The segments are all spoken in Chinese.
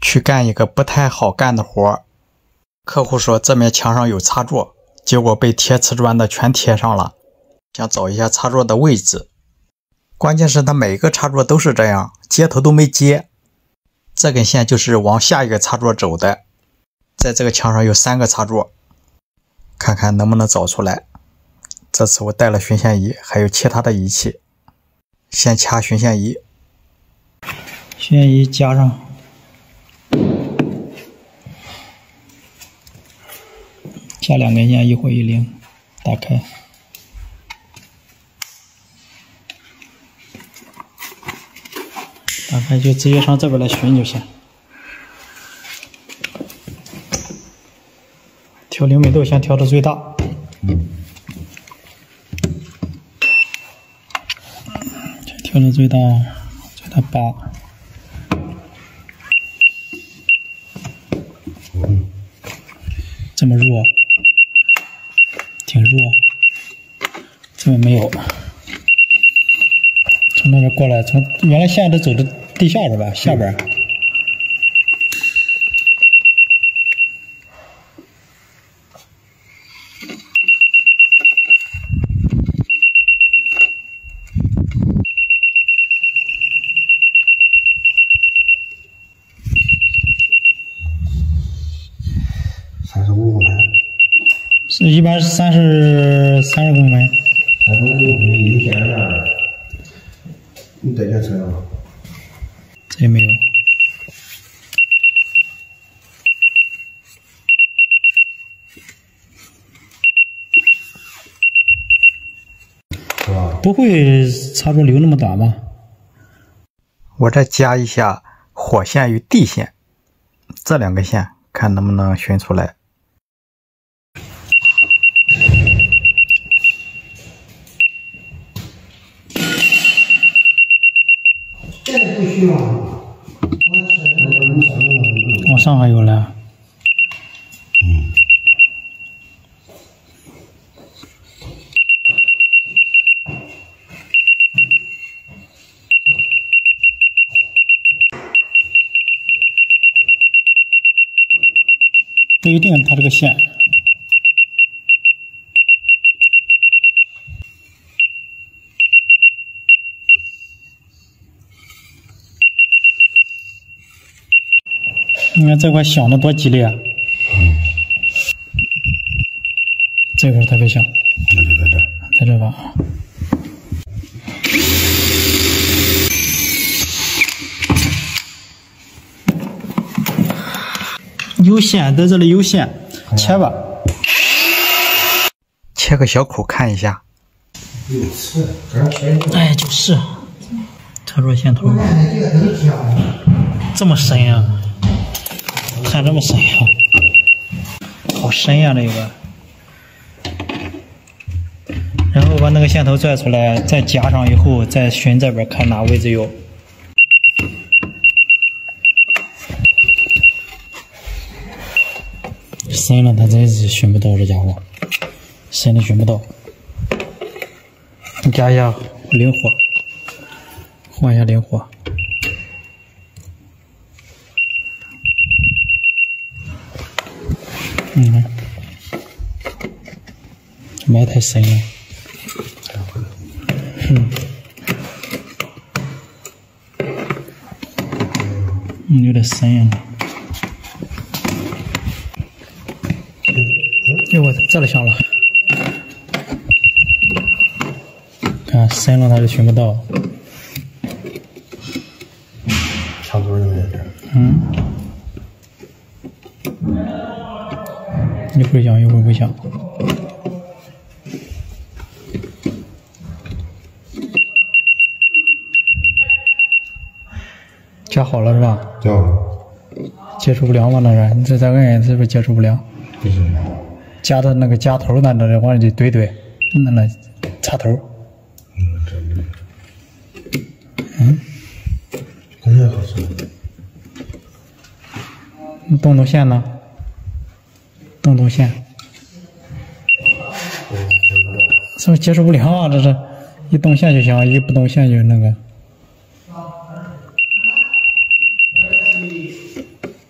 去干一个不太好干的活。客户说这面墙上有插座，结果被贴瓷砖的全贴上了，想找一下插座的位置。关键是他每个插座都是这样，接头都没接。这根线就是往下一个插座走的，在这个墙上有3个插座，看看能不能找出来。这次我带了巡线仪，还有其他的仪器。先掐巡线仪，巡线仪加上，加2根线，一回一零，打开。打开就直接上这边来巡就行。调灵敏度先调到最大。调到最大8。这么弱，挺弱。这边没有。从那边过来，从原来线都走的地下是吧？下边。 35公分。 是一般是30公分。 35公分一线这样的。你带检测了吗？ 这也没有。 是吧？ 不会插座留那么短吧？我再加一下火线与地线，这2根线看能不能寻出来。 不需要。 往上还有了。不一定，它这个线。你看这块响的多激烈啊！这块特别响。在这吧。有线，在这里有线，切吧。切个小口看一下。哎，就是插座线头。这么深呀？看这么深呀？好深呀，这个。然后把那个线头拽出来，再夹上以后，再寻这边看哪位置有。深了，它真是寻不到，这家伙深的寻不到。你加一下灵活，换一下灵活。埋太深了。有点深呀。哎我这里响了，看深了它就寻不到。 插座有没有这？ 一会儿响，一会儿不响。加好了是吧？ 加了。 接触不良吗？那是，你这再摁，是不是接触不良？ 不是。 夹的那个夹头那往里怼怼，那插头。 工业好吃。 你动线呢？动线。是不是接触不良啊？这是一动线就行，一不动线就那个。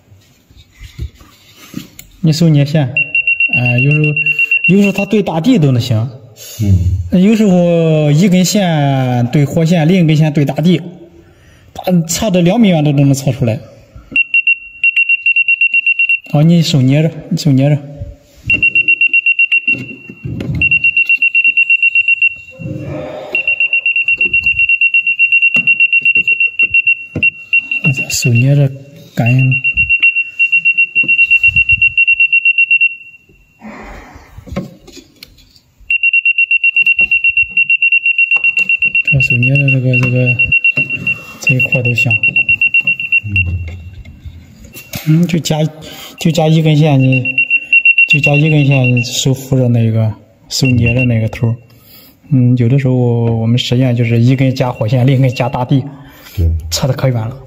你手捏线，有时候它对大地都能行。有时候一根线对火线，另一根线对大地，它测到2米远都能测出来。好，你手捏着，手捏着感应。这手捏的这一块都响。就加一根线，手扶着那个，手捏着那个头。有的时候我们实验就是一根加火线，另一根加大地，测的可远了。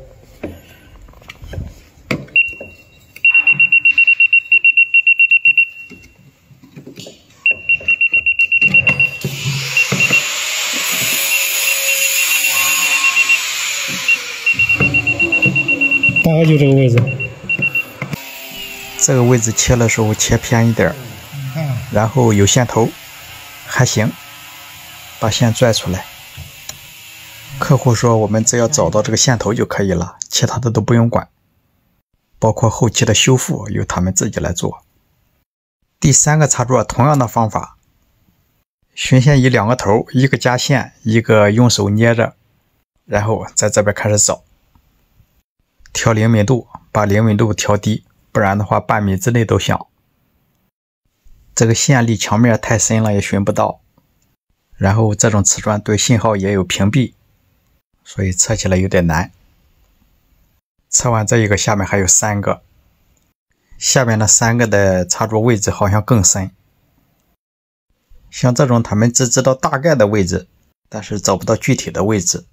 大概就这个位置。 这个位置切的时候切偏一点，然后有线头，还行，把线拽出来。客户说我们只要找到这个线头就可以了，其他的都不用管，包括后期的修复由他们自己来做。第3个插座同样的方法，巡线仪2个头，一个加线，一个用手捏着，然后在这边开始找，调灵敏度，把灵敏度调低，不然的话半米之内都响。这个线离墙面太深了也寻不到，然后这种瓷砖对信号也有屏蔽，所以测起来有点难。测完这一个，下面还有3个，下面的3个的插座位置好像更深。像这种他们只知道大概的位置，但是找不到具体的位置。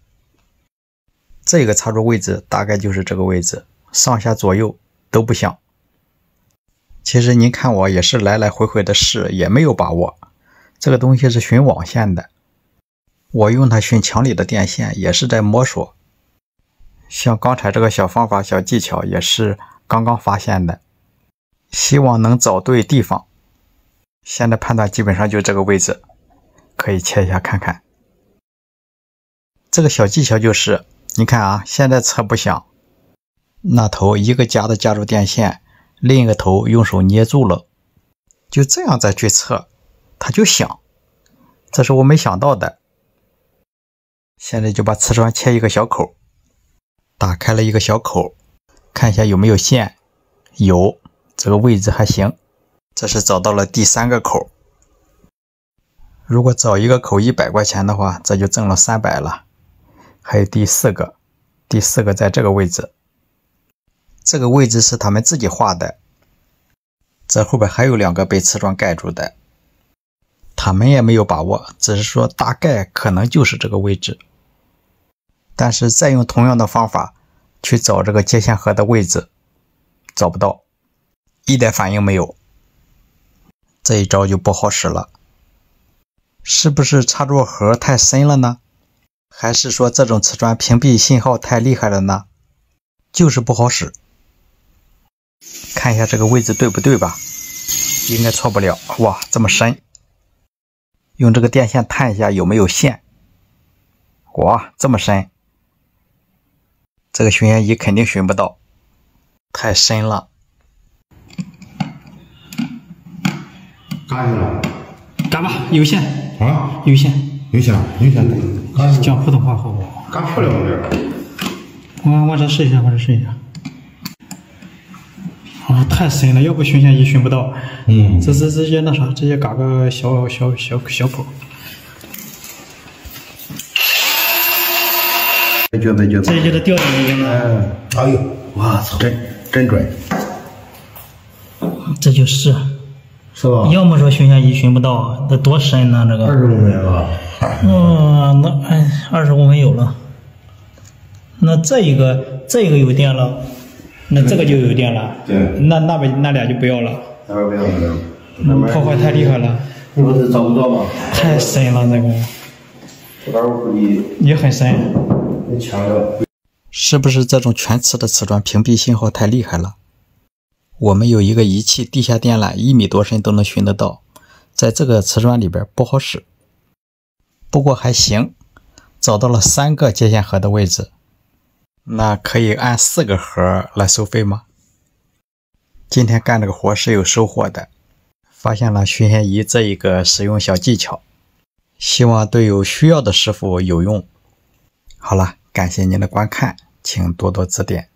这个插座位置大概就是这个位置，上下左右都不响。其实您看我也是来来回回的试，也没有把握。这个东西是寻网线的，我用它寻墙里的电线也是在摸索。像刚才这个小方法小技巧也是刚刚发现的，希望能找对地方。现在判断基本上就这个位置，可以切一下看看。这个小技巧就是，你看啊，现在测不响，那头一个夹住电线，另一个头用手捏住了，就这样再去测，它就响。这是我没想到的。现在就把瓷砖切一个小口，打开了一个小口，看一下有没有线，有，这个位置还行。这是找到了第3个口。如果找一个口100块钱的话，这就挣了300了。还有第4个，第4个在这个位置，这个位置是他们自己画的。这后边还有2个被瓷砖盖住的，他们也没有把握，只是说大概可能就是这个位置。但是再用同样的方法去找这个接线盒的位置，找不到，一点反应没有。这一招就不好使了。是不是插座盒太深了呢？还是说这种瓷砖屏蔽信号太厉害了呢？就是不好使。看一下这个位置对不对吧？应该错不了。哇，这么深。用这个电线探一下有没有线。哇，这么深。这个巡线仪肯定寻不到，太深了。 嘎去了？ 嘎吧，有线啊， 有线， 讲普通话好不好？ 嘎漂亮点。 我再试一下，啊，太深了，要不巡线仪寻不到。这直接那啥，直接嘎个小口。这就掉进去了。 哎呦，我操，真准。 这就是。 是吧？ 要么说巡线仪寻不到，那多深呢？这个 20公分吧。 那20公分有了。那这一个有电了，那这个就有电了。 对。 那俩就不要了。 那边不要了。 破坏太厉害了。 你不是找不到吗？ 太深了，这个。 这边我估计也很深。 很强了。 是不是这种全瓷的瓷砖屏蔽信号太厉害了？ 我们有一个仪器，地下电缆1米多深都能寻得到，在这个瓷砖里边不好使，不过还行，找到了3个接线盒的位置。那可以按4个盒来收费吗？今天干这个活是有收获的，发现了巡线仪这一个使用小技巧，希望对有需要的师傅有用。好了，感谢您的观看，请多多指点。